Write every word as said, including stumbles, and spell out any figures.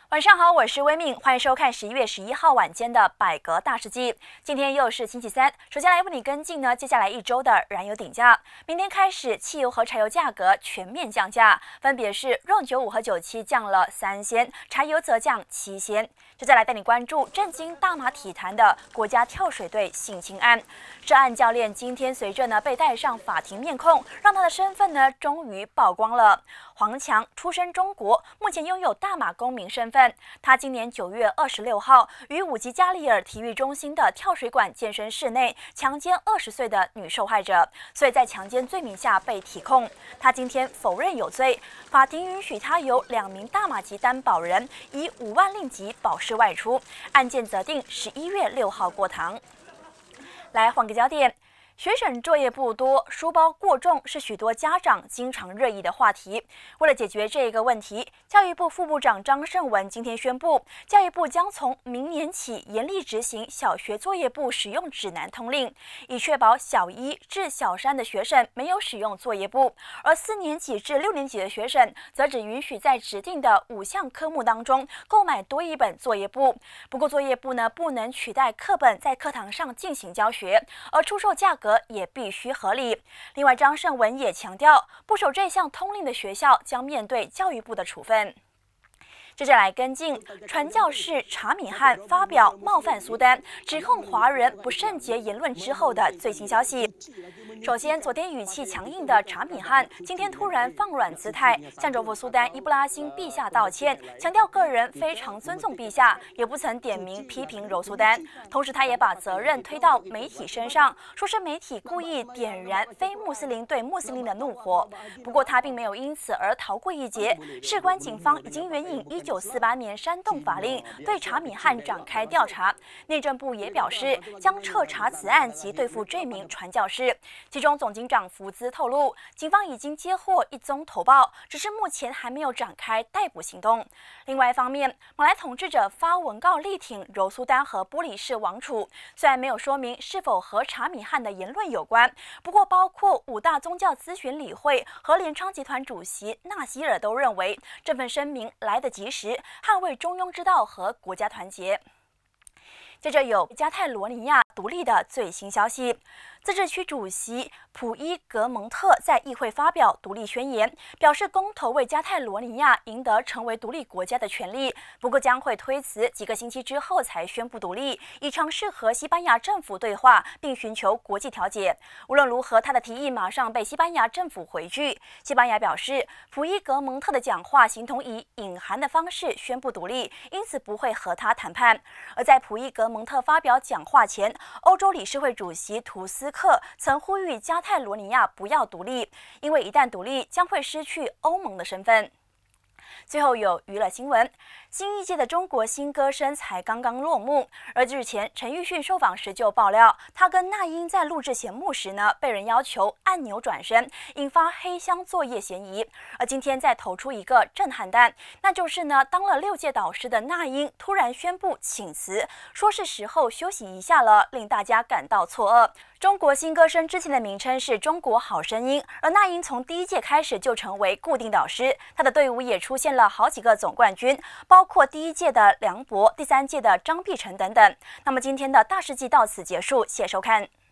晚上好，我是微命，欢迎收看十一月十一号晚间的百格大事记。今天又是星期三，首先来为你跟进呢，接下来一周的燃油顶价。明天开始，汽油和柴油价格全面降价，分别是 R O N 九五和九七降了三仙，柴油则降七仙。接下来带你关注震惊大马体坛的国家跳水队性侵案。涉案教练今天随着呢被带上法庭面控，让他的身份呢终于曝光了。黄强出身中国，目前拥有大马公民身份。他今年九月二十六号于五级加利尔体育中心的跳水馆健身室内强奸二十岁的女受害者，所以在强奸罪名下被提控。他今天否认有罪，法庭允许他由两名大马籍担保人以五万令吉保释外出，案件择定十一月六号过堂。来换个焦点。学生作业不多，书包过重是许多家长经常热议的话题。为了解决这个问题，教育部副部长张胜文今天宣布，教育部将从明年起严厉执行小学作业簿使用指南通令，以确保小一至小三的学生没有使用作业簿，而四年级至六年级的学生则只允许在指定的五项科目当中购买多一本作业簿。不过，作业簿呢不能取代课本在课堂上进行教学，而出售价格也必须合理。另外，张胜文也强调，不守这项通令的学校将面对教育部的处分。接着来跟进传教士查敏汉发表冒犯苏丹、指控华人不圣洁言论之后的最新消息。首先，昨天语气强硬的查敏汉今天突然放软姿态，向州府苏丹伊布拉辛陛下道歉，强调个人非常尊重陛下，也不曾点名批评柔苏丹。同时，他也把责任推到媒体身上，说是媒体故意点燃非穆斯林对穆斯林的怒火。不过，他并没有因此而逃过一劫。事关警方已经援引一九四八年煽动法令对查敏汉展开调查，内政部也表示将彻查此案及对付这名传教士。其中总警长福兹透露，警方已经接获一宗投报，只是目前还没有展开逮捕行动。另外一方面，马来统治者发文告力挺柔苏丹和玻里市王储，虽然没有说明是否和查敏汉的言论有关，不过包括五大宗教咨询理会和联昌集团主席纳希尔都认为这份声明来得及时，捍卫中庸之道和国家团结。接着有加泰罗尼亚独立的最新消息。自治区主席普伊格蒙特在议会发表独立宣言，表示公投为加泰罗尼亚赢得成为独立国家的权利，不过将会推迟几个星期之后才宣布独立，以尝试和西班牙政府对话并寻求国际调解。无论如何，他的提议马上被西班牙政府回拒。西班牙表示，普伊格蒙特的讲话形同以隐含的方式宣布独立，因此不会和他谈判。而在普伊格蒙特发表讲话前，欧洲理事会主席图斯克曾呼吁加泰罗尼亚不要独立，因为一旦独立将会失去欧盟的身份。最后有娱乐新闻，新一届的中国新歌声才刚刚落幕，而日前陈奕迅受访时就爆料，他跟那英在录制节目时呢，被人要求按钮转身，引发黑箱作业嫌疑。而今天再投出一个震撼弹，那就是呢，当了六届导师的那英突然宣布请辞，说是时候休息一下了，令大家感到错愕。中国新歌声之前的名称是中国好声音，而那英从第一届开始就成为固定导师，他的队伍也出现了好几个总冠军，包括第一届的梁博、第三届的张碧晨等等。那么今天的大事记到此结束，谢谢收看。